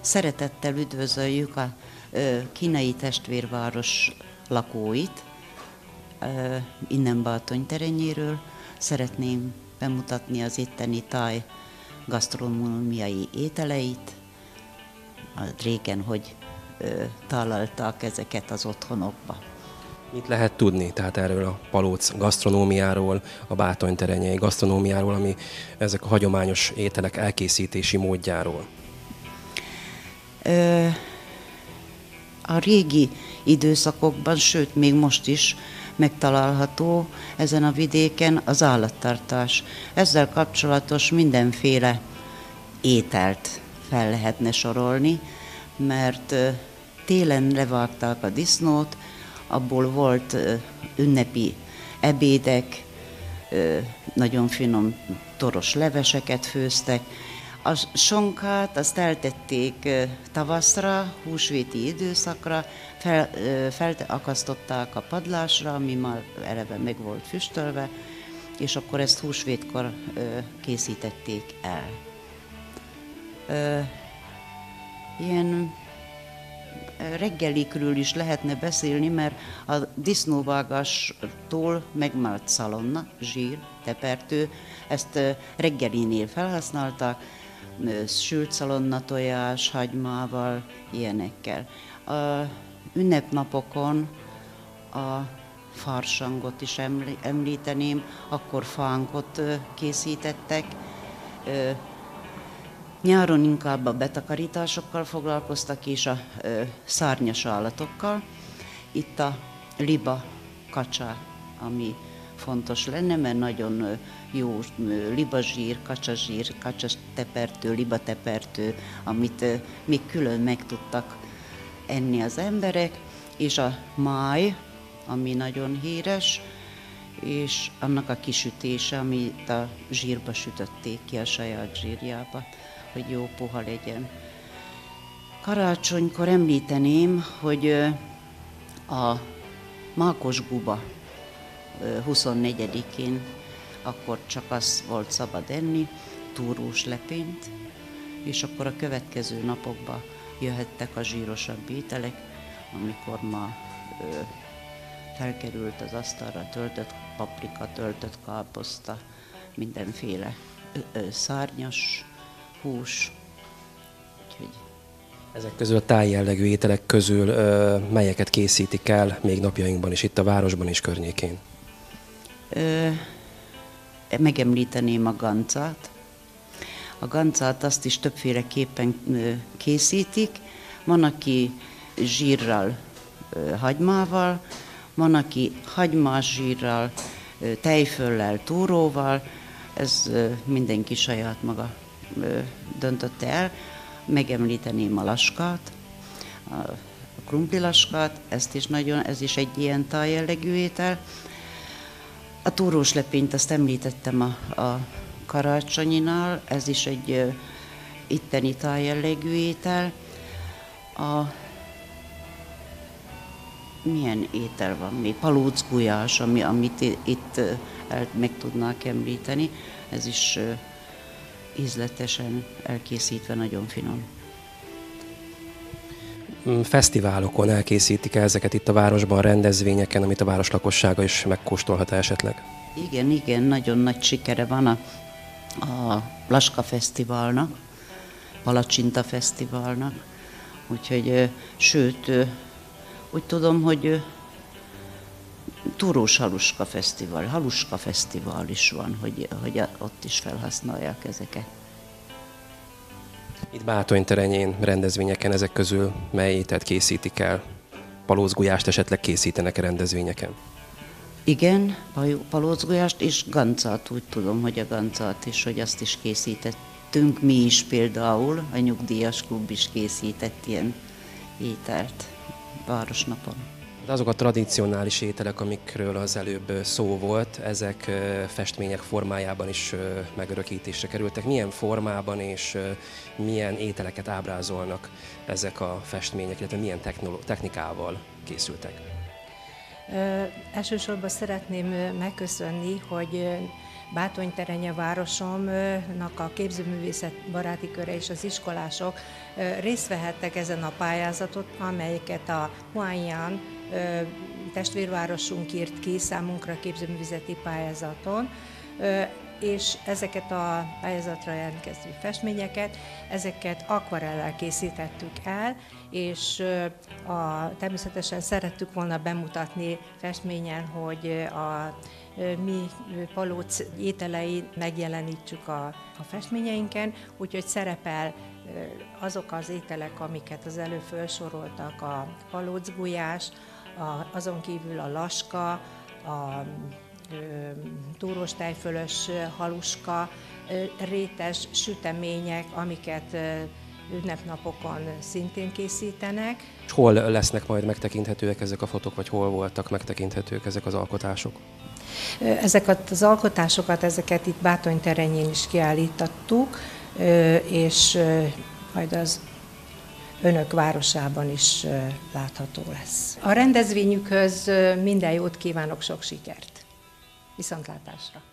Szeretettel üdvözöljük a kínai testvérváros lakóit, innen Bátony-Terenyéről. Szeretném bemutatni az itteni táj gasztronómiai ételeit, régen, hogy tálalták ezeket az otthonokba. Mit lehet tudni tehát erről a Palóc gasztronómiáról, a bátony-terenyei gasztronómiáról, ami ezek a hagyományos ételek elkészítési módjáról? A régi időszakokban, sőt még most is megtalálható ezen a vidéken az állattartás. Ezzel kapcsolatos mindenféle ételt fel lehetne sorolni, mert télen levágták a disznót, abból volt ünnepi ebédek, nagyon finom toros leveseket főztek. A sonkát azt eltették tavaszra, húsvéti időszakra, felakasztották a padlásra, ami már eleve meg volt füstölve, és akkor ezt húsvétkor készítették el. Ilyen reggelikről is lehetne beszélni, mert a disznóvágástól megmaradt szalonna, zsír, tepertő, ezt reggelinél felhasználták, sült szalonnatojás, hagymával, ilyenekkel. A ünnepnapokon a farsangot is említeném, akkor fánkot készítettek. Nyáron inkább a betakarításokkal foglalkoztak, és a szárnyas állatokkal. Itt a liba kacsa, ami fontos lenne, mert nagyon jó libazsír, kacsatepertő, libatepertő, amit még külön meg tudtak enni az emberek, és a máj, ami nagyon híres, és annak a kisütése, amit a zsírba sütötték ki, a saját zsírjába, hogy jó puha legyen. Karácsonykor említeném, hogy a mákos guba 24-én akkor csak az volt szabad enni, túrós lepényt, és akkor a következő napokban jöhettek a zsírosabb ételek, amikor ma felkerült az asztalra töltött paprika, töltött káposzta, mindenféle szárnyas hús. Úgyhogy ezek közül a tájjellegű ételek közül melyeket készítik el még napjainkban is, itt a városban és környékén? Megemlíteném a gancát. A gancát azt is többféleképpen készítik. Van, aki zsírral, hagymával, van, aki hagymás zsírral, tejföllel, túróval. Ez mindenki saját maga döntötte el. Megemlíteném a laskát, a krumplilaskát, ez is egy ilyen tájjellegű étel. A túrós lepényt azt említettem a karácsonyinál, ez is egy itteni tájjellegű étel. Milyen étel van még? Palócgulyás, amit itt meg tudnák említeni, ez is ízletesen elkészítve, nagyon finom. Fesztiválokon elkészítik ezeket itt a városban, rendezvényeken, amit a város lakossága is megkóstolhat esetleg? Igen, nagyon nagy sikere van a Laska Fesztiválnak, Palacsinta Fesztiválnak, úgyhogy sőt, úgy tudom, hogy Túrós Haluska Fesztivál is van, hogy ott is felhasználják ezeket. Itt Bátony-terenyén rendezvényeken ezek közül mely ételt készítik el? Palócgulyást esetleg készítenek rendezvényeken? Igen, palócgulyást és gancát, úgy tudom, hogy a gancát is, hogy azt is készítettünk. Mi is például, a nyugdíjas klub is készített ilyen ételt városnapon. De azok a tradicionális ételek, amikről az előbb szó volt, ezek festmények formájában is megörökítésre kerültek. Milyen formában és milyen ételeket ábrázolnak ezek a festmények, illetve milyen technikával készültek? Elsősorban szeretném megköszönni, hogy Bátonyterenye városomnak a képzőművészet baráti köre és az iskolások részt vehettek ezen a pályázatot, amelyeket a Huangyuan testvérvárosunk írt ki számunkra képzőművészeti pályázaton, és ezeket a pályázatra jelentkező festményeket, ezeket akvarellel készítettük el, és természetesen szerettük volna bemutatni festményen, hogy a mi Palóc ételei megjelenítsük a festményeinken, úgyhogy szerepel azok az ételek, amiket az előbb felsoroltak, a palócgulyás, azon kívül a laska, a túrós tejfölös haluska, rétes sütemények, amiket ünnepnapokon szintén készítenek. Hol lesznek majd megtekinthetőek ezek a fotók, vagy hol voltak megtekinthetők ezek az alkotások? Ezeket az alkotásokat, ezeket itt Bátonyterenyén is kiállítottuk, és majd az önök városában is látható lesz. A rendezvényükhöz minden jót kívánok, sok sikert! Viszontlátásra!